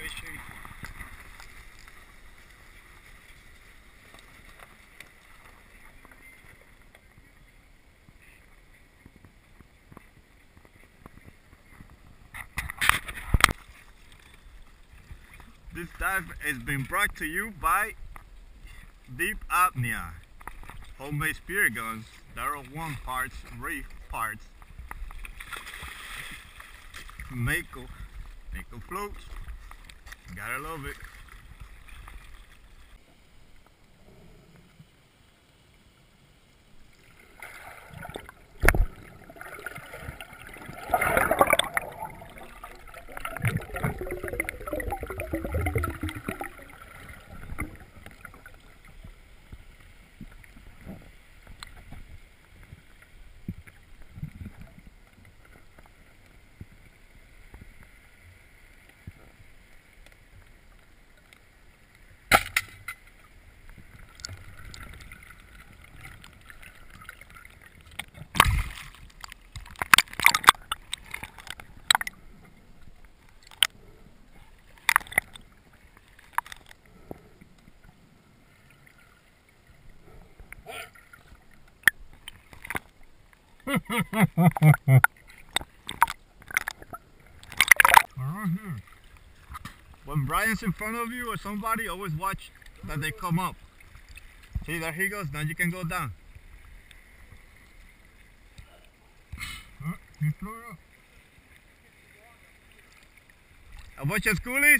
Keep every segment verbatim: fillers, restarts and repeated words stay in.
fishing. This dive is being brought to you by Deep Apnea. Homemade spear guns, Darrow one parts, reef parts, Mako, Mako floats. Gotta love it. When Brian's in front of you or somebody, always watch that they come up. See, there he goes. Now you can go down. A bunch of schoolies?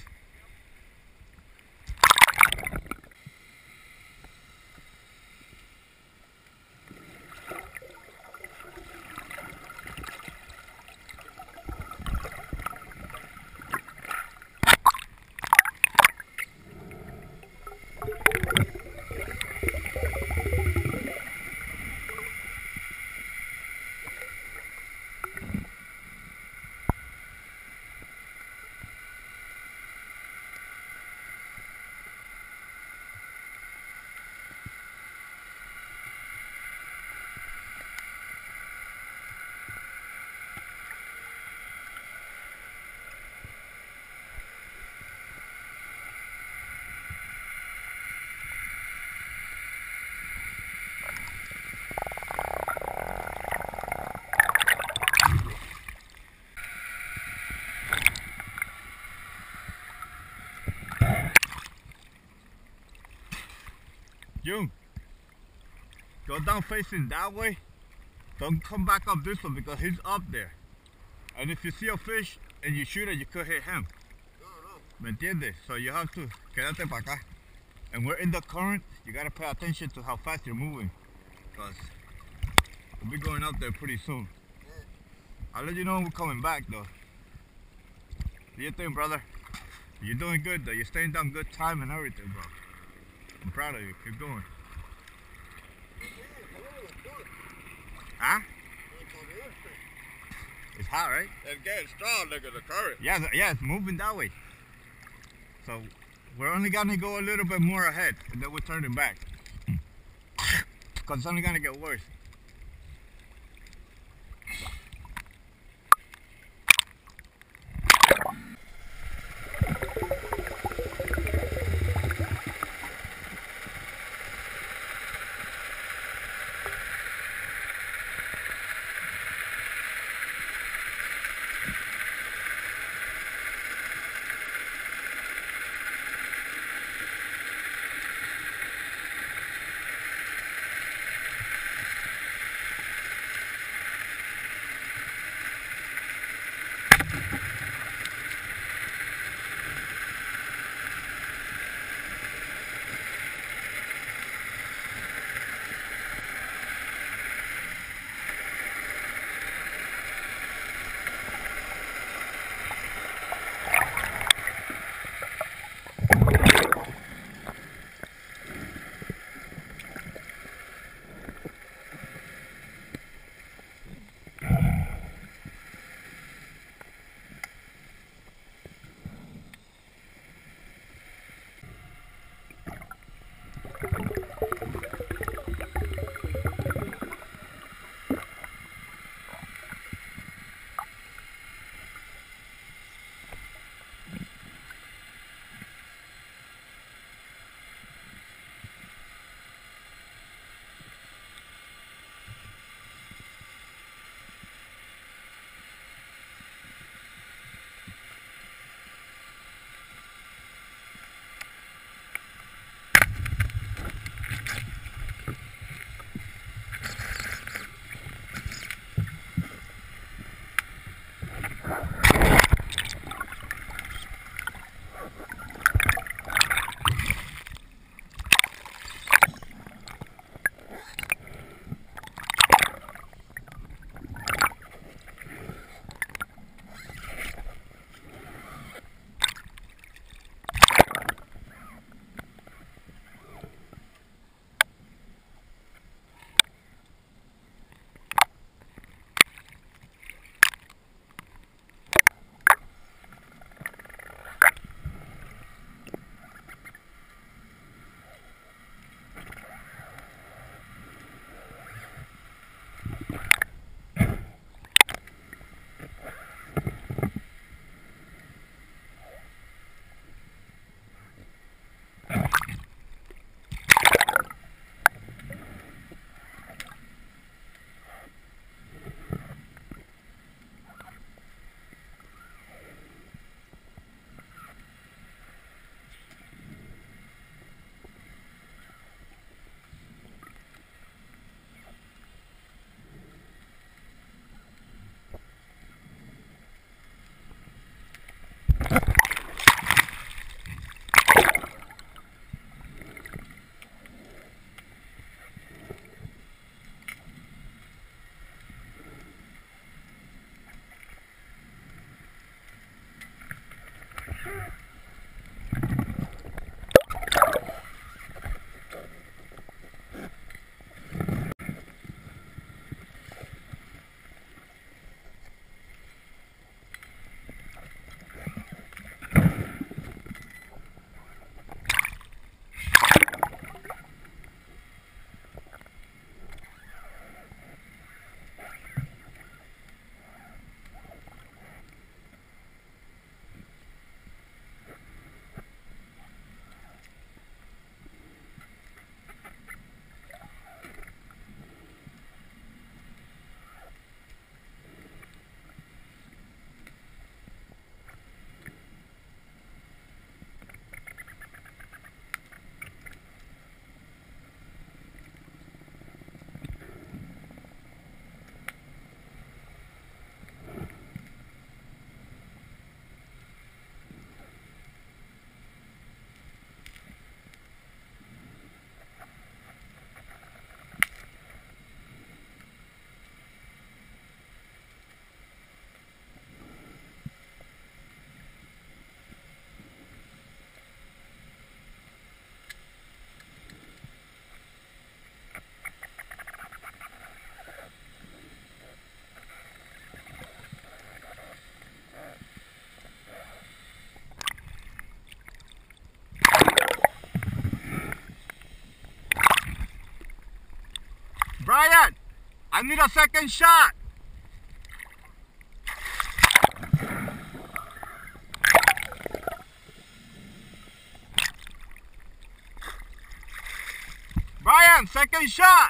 June, go down facing that way. Don't come back up this one because he's up there. And if you see a fish and you shoot it, you could hit him. ¿Me entiendes? So you have to quédate para acá. And we're in the current. You gotta pay attention to how fast you're moving, because we'll be going up there pretty soon. I'll let you know when we're coming back though. Do you think, brother? You're doing good though. You're staying down good time and everything, bro. I'm proud of you. Keep going. Huh? It's hot, right? It's getting strong, look at the current. Yeah, yeah, it's moving that way. So we're only gonna go a little bit more ahead, and then we're turning back. Because it's only gonna get worse. Brian, I need a second shot. Brian, second shot.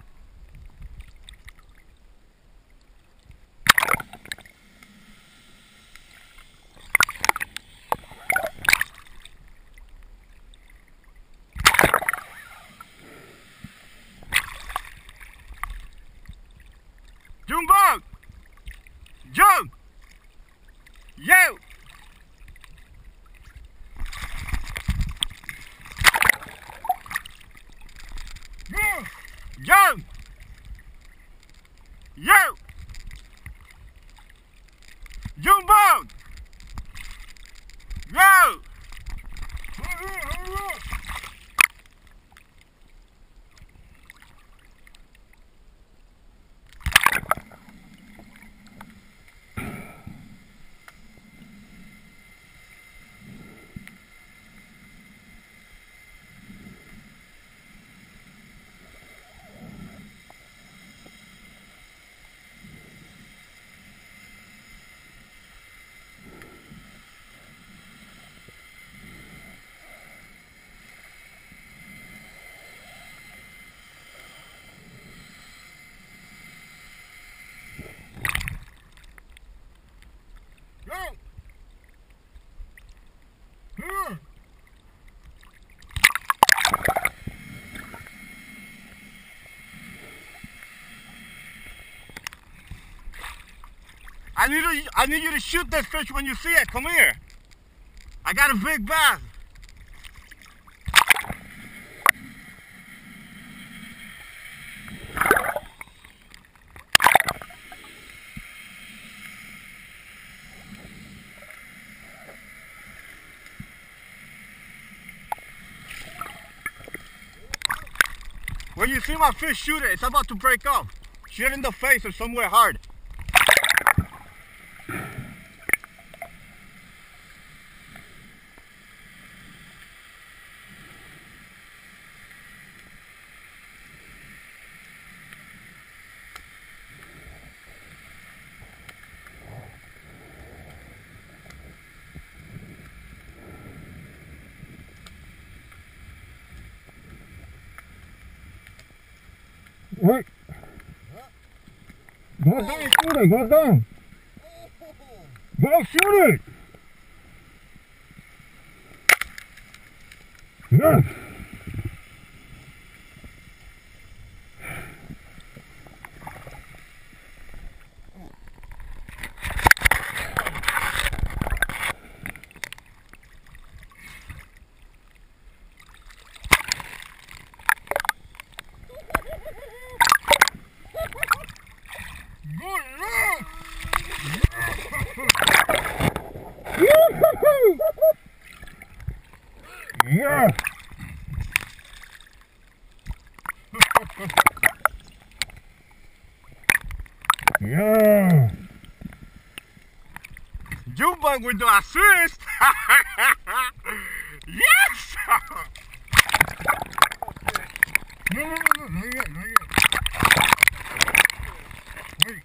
Junnbug! Jung! Yo! Jung! Yo! Junnbug! Yo! I need to, I need you to shoot this fish when you see it. Come here. I got a big bass. When you see my fish, shoot it. It's about to break off. Shoot it in the face or somewhere hard. What? Go down, shoot it, go down. Go shoot it. Yes. Yeah. Yeah. Junnbug with the assist. Yes. No, no, no, no, not yet, not yet. Wait.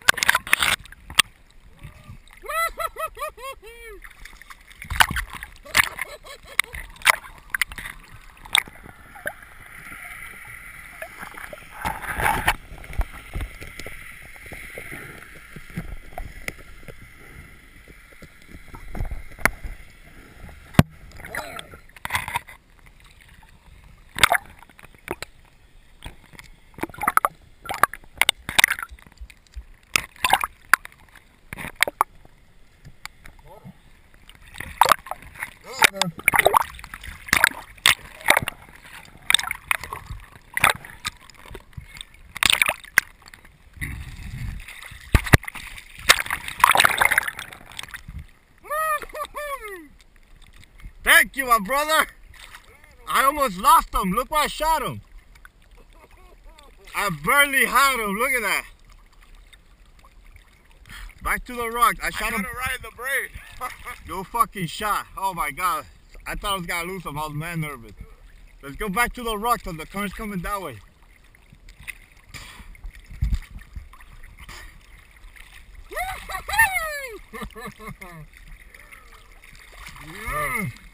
Thank you, my brother. I almost lost him. Look where I shot him. I barely had him. Look at that. Back to the rock. I shot I him. got it right in the brain. Go fucking shot. Oh my god. I thought I was gonna lose him. I was mad nervous. Let's go back to the rock because the current's coming that way. Yeah.